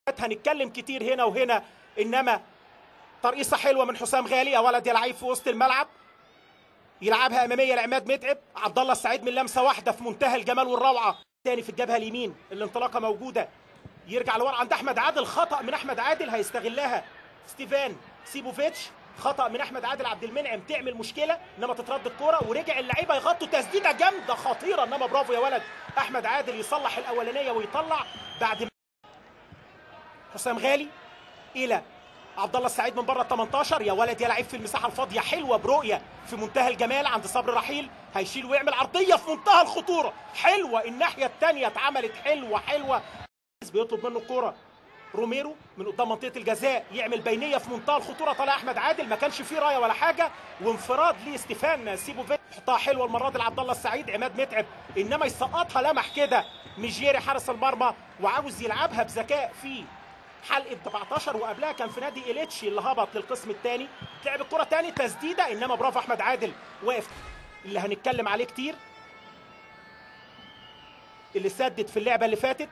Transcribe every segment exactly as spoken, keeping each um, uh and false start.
هنتكلم كتير هنا وهنا، انما ترقيصه حلوه من حسام غالي يا ولد يا لعيب في وسط الملعب، يلعبها اماميه لعماد متعب. عبد الله السعيد من لمسه واحده في منتهى الجمال والروعه. تاني في الجبهه اليمين الانطلاقه موجوده، يرجع لورا عند احمد عادل، خطا من احمد عادل هيستغلها ستيفان سيبوفيتش. خطا من احمد عادل عبد المنعم تعمل مشكله، انما تترد الكوره ورجع اللعيبه يغطوا تسديده جامده خطيره، انما برافو يا ولد احمد عادل يصلح الاولانيه ويطلع. بعد حسام غالي الى عبد الله السعيد من بره ال تمنتاشر، يا ولد يا لعيب في المساحه الفاضيه حلوه برؤيه في منتهى الجمال عند صبري رحيل، هيشيل ويعمل عرضيه في منتهى الخطوره حلوه. الناحيه الثانيه اتعملت حلوه حلوه، بيطلب منه الكوره روميرو من قدام منطقه الجزاء، يعمل بينيه في منتهى الخطوره، طالع احمد عادل ما كانش فيه رايه ولا حاجه، وانفراد لستيفان سيبوفيتش. حطها حلوه المره دي لعبد الله السعيد، عماد متعب انما يسقطها لمح كده ميجيري حارس المرمى، وعاوز يلعبها بذكاء في حلقه سبعتاشر، وقبلها كان في نادي إيليتشي اللي هبط للقسم الثاني. لعب الكره ثاني تسديده، انما برافو احمد عادل واقف اللي هنتكلم عليه كتير، اللي سدد في اللعبه اللي فاتت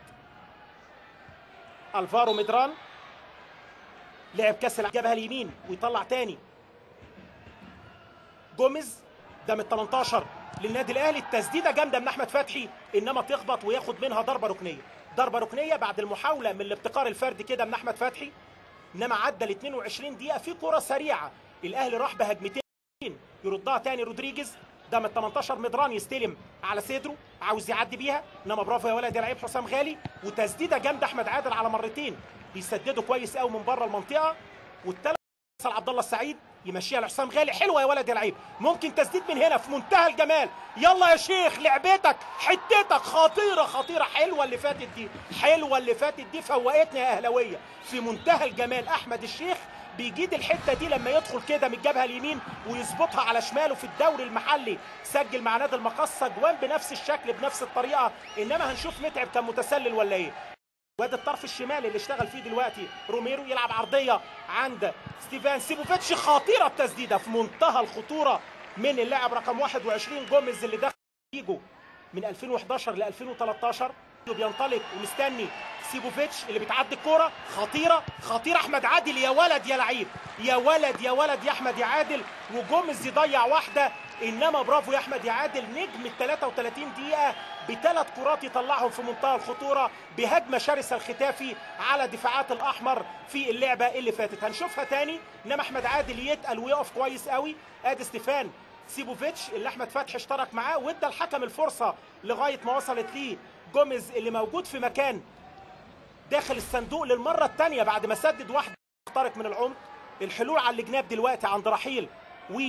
الفارو ميدران. لعب كاس الجبهه اليمين ويطلع تاني جوميز، ده من تمنتاشر للنادي الاهلي. التسديده جامده من احمد فتحي، انما تخبط وياخد منها ضربه ركنيه. ضربه ركنيه بعد المحاوله من الابتكار الفردي كده من احمد فتحي، انما عدى ال اتنين وعشرين دقيقه في كره سريعه. الاهلي راح بهجمتين يردها تاني رودريجيز، ده من تمنتاشر ميدران يستلم على صدره عاوز يعدي بيها، انما برافو يا ولد يا لعيب حسام غالي. وتسديده جامده احمد عادل على مرتين بيسددوا كويس قوي من بره المنطقه. والثالث عبد الله السعيد يمشيها لحسام غالي، حلوه يا ولد يا لعيب. ممكن تسديد من هنا في منتهى الجمال، يلا يا شيخ لعبتك حتتك خطيره خطيره. حلوه اللي فاتت دي، حلوه اللي فاتت دي فوقتنا يا اهلاويه في منتهى الجمال. احمد الشيخ بيجيد الحته دي لما يدخل كده من الجبهه اليمين ويظبطها على شماله. في الدوري المحلي سجل مع نادي المقصه جوان بنفس الشكل بنفس الطريقه، انما هنشوف متعب كان متسلل ولا ايه. وادي الطرف الشمالي اللي اشتغل فيه دلوقتي روميرو، يلعب عرضيه عند ستيفان سيبوفيتش، خطيره التسديده في منتهى الخطوره من اللاعب رقم واحد وعشرين جوميز اللي دخل فيجو من ألفين وحداشر ل ألفين وتلتاشر. بينطلق ومستني سيبوفيتش اللي بتعدي الكوره، خطيره خطيره. احمد عادل يا ولد يا لعيب، يا ولد يا ولد يا احمد يا عادل، وجوميز يضيع واحده، انما برافو يا احمد يا عادل. نجم ال تلاتة وتلاتين دقيقه بثلاث كرات يطلعهم في منتهى الخطوره بهجمه شرسه الختافي على دفاعات الاحمر في اللعبه اللي فاتت. هنشوفها تاني، انما احمد عادل يتقل ويقف كويس قوي. ادي ستيفان سيبوفيتش اللي احمد فتحي اشترك معاه وادى الحكم الفرصه لغايه ما وصلت ليه جوميز اللي موجود في مكان داخل الصندوق للمره الثانيه بعد ما سدد واحده اخترق من العمق. الحلول على الجناب دلوقتي عند رحيل و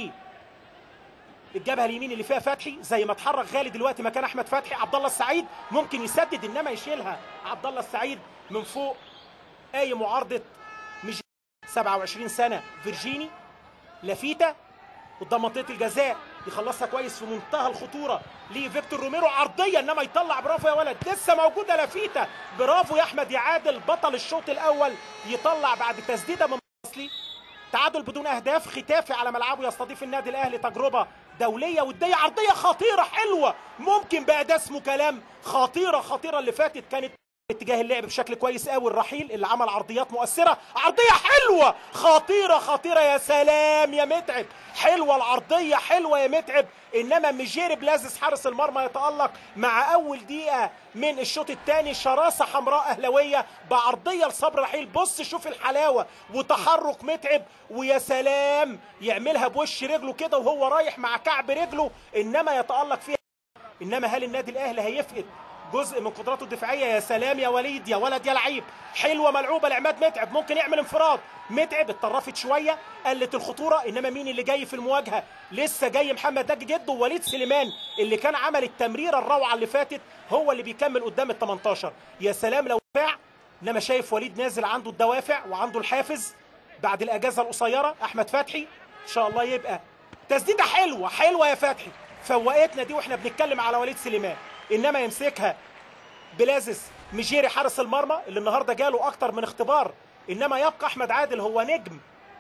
الجبهه اليمين اللي فيها فتحي، زي ما اتحرك غالي دلوقتي مكان احمد فتحي. عبد الله السعيد ممكن يسدد، انما يشيلها عبد الله السعيد من فوق اي معارضه. مش سبعة وعشرين سنه فيرجيني لافيتا قدام منطقه الجزاء، يخلصها كويس في منتهى الخطوره لفيكتور روميرو، عرضيه انما يطلع. برافو يا ولد، لسه موجوده لافيتا. برافو يا احمد يا عادل بطل الشوط الاول، يطلع بعد تسديده من اصلي. تعادل بدون اهداف، ختافي على ملعبه يستضيف النادي الاهلي تجربه دوليه وديه. عرضيه خطيره حلوه، ممكن بقى ده اسمه كلام. خطيره خطيره اللي فاتت كانت اتجاه اللعب بشكل كويس قوي. الرحيل اللي عمل عرضيات مؤثره، عرضيه حلوه خطيره خطيره. يا سلام يا متعب، حلوه العرضيه حلوه يا متعب، انما ميجيري بلازس حارس المرمى يتالق مع اول دقيقه من الشوط الثاني. شراسه حمراء اهلاويه بعرضيه لصبر رحيل. بص شوف الحلاوه وتحرك متعب، ويا سلام يعملها بوش رجله كده وهو رايح مع كعب رجله، انما يتالق فيها. انما هل النادي الاهلي هيفقد جزء من قدراته الدفاعيه؟ يا سلام يا وليد يا ولد يا لعيب، حلوه ملعوبه لعماد متعب، ممكن يعمل انفراد. متعب اتطرفت شويه قلت الخطوره، انما مين اللي جاي في المواجهه؟ لسه جاي محمد نجي جده ووليد سليمان اللي كان عمل التمريره الروعه اللي فاتت، هو اللي بيكمل قدام ال تمنتاشر. يا سلام لو دفاع، انما شايف وليد نازل عنده الدوافع وعنده الحافز بعد الاجازه القصيره. احمد فتحي ان شاء الله يبقى تسديده حلوه حلوه يا فتحي، فوقتنا دي واحنا بنتكلم على وليد سليمان، انما يمسكها بلازس ميجيري حارس المرمى اللي النهارده جاله اكتر من اختبار. انما يبقى احمد عادل هو نجم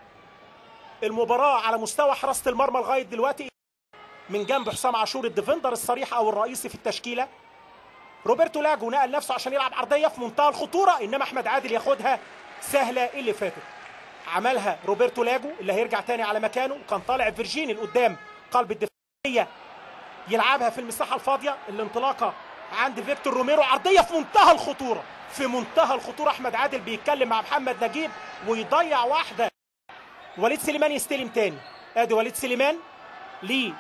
المباراه على مستوى حراسه المرمى لغايه دلوقتي، من جنب حسام عاشور الديفندر الصريح او الرئيسي في التشكيله. روبرتو لاجو نقل نفسه عشان يلعب عرضيه في منتهى الخطوره، انما احمد عادل ياخدها سهله. اللي فاتت عملها روبرتو لاجو اللي هيرجع تاني على مكانه، وكان طالع فيرجيني لقدام قلب الدفاعيه يلعبها في المساحه الفاضيه. الانطلاقه عند فيكتور روميرو، عرضيه في منتهى الخطوره، في منتهى الخطوره. احمد عادل بيتكلم مع محمد نجيب ويضيع واحده. وليد سليمان يستلم تاني، ادي وليد سليمان ليه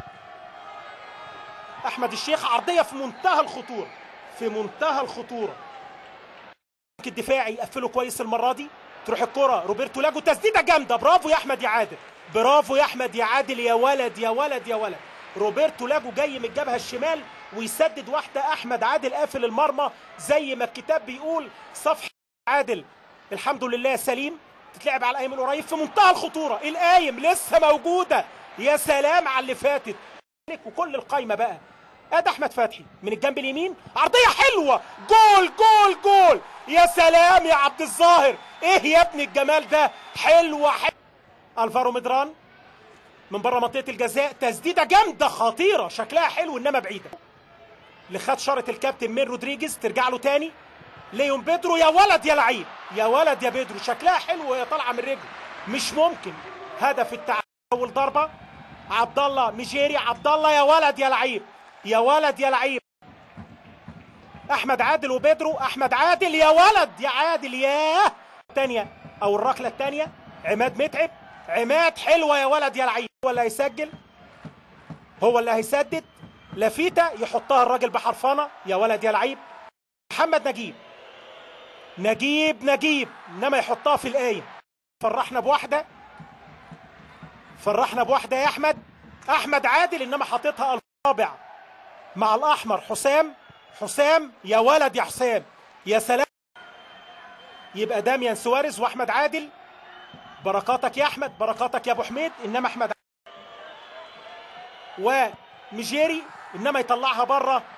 احمد الشيخ، عرضيه في منتهى الخطوره، في منتهى الخطوره. الدفاعي يقفله كويس المره دي، تروح الكره روبرتو لاجو، تسديده جامده، برافو يا احمد يا عادل، برافو يا احمد يا عادل، يا ولد يا ولد يا ولد. روبرتو لاجو جاي من الجبهه الشمال ويسدد واحده، احمد عادل قافل المرمى زي ما الكتاب بيقول. صفحه عادل الحمد لله سليم، تتلعب على القايم القريب في منتهى الخطوره، القايم لسه موجوده. يا سلام على اللي فاتت، وكل القايمه بقى. ادي احمد فتحي من الجنب اليمين، عرضيه حلوه، جول جول جول. يا سلام يا عبد الظاهر، ايه يا ابن الجمال ده، حلوه حلوه. الفارو مدران من بره منطقه الجزاء، تسديده جامده خطيره، شكلها حلو انما بعيده. اللي خد شاره الكابتن من رودريجيز، ترجع له تاني ليون بيدرو، يا ولد يا لعيب، يا ولد يا بيدرو، شكلها حلو وهي طالعه من رجله، مش ممكن. هدف التعادل، اول ضربه عبد الله ميجيري، عبد الله يا ولد يا لعيب، يا ولد يا لعيب. احمد عادل وبيدرو، احمد عادل يا ولد يا عادل، ياه. الثانيه او الركله الثانيه عماد متعب، عماد حلوه يا ولد يا لعيب. هو اللي هيسجل، هو اللي هيسدد، لافيتا يحطها الراجل بحرفنه، يا ولد يا لعيب. محمد نجيب، نجيب نجيب انما يحطها في القايم. فرحنا بواحده، فرحنا بواحده يا احمد. احمد عادل انما حاططها الرابع مع الاحمر حسام، حسام يا ولد يا حسام، يا سلام. يبقى داميان سواريز واحمد عادل، بركاتك يا احمد، بركاتك يا ابو حميد. انما احمد وميجيري انما يطلعها بره